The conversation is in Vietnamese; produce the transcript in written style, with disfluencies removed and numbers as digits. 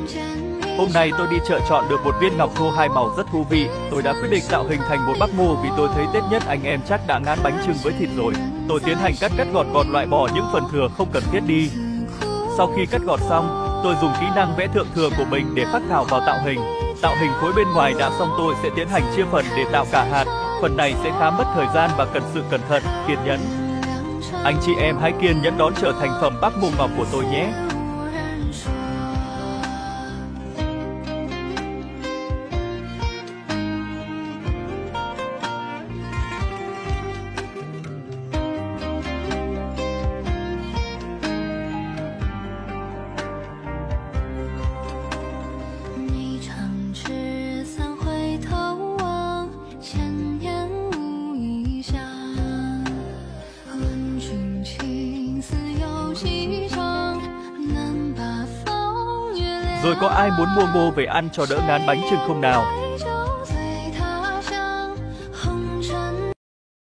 Hôm nay tôi đi chợ chọn được một viên ngọc thô 2 màu rất thú vị. Tôi đã quyết định tạo hình thành một bắp ngô vì tôi thấy Tết nhất anh em chắc đã ngán bánh chưng với thịt rồi. Tôi tiến hành cắt gọt loại bỏ những phần thừa không cần thiết đi. Sau khi cắt gọt xong, tôi dùng kỹ năng vẽ thượng thừa của mình để phác thảo vào tạo hình. Tạo hình khối bên ngoài đã xong, tôi sẽ tiến hành chia phần để tạo cả hạt. Phần này sẽ khá mất thời gian và cần sự cẩn thận, kiên nhẫn. Anh chị em hãy kiên nhẫn đón chờ thành phẩm bắp ngô ngọc của tôi nhé. Rồi có ai muốn mua ngô về ăn cho đỡ ngán bánh chưng không nào?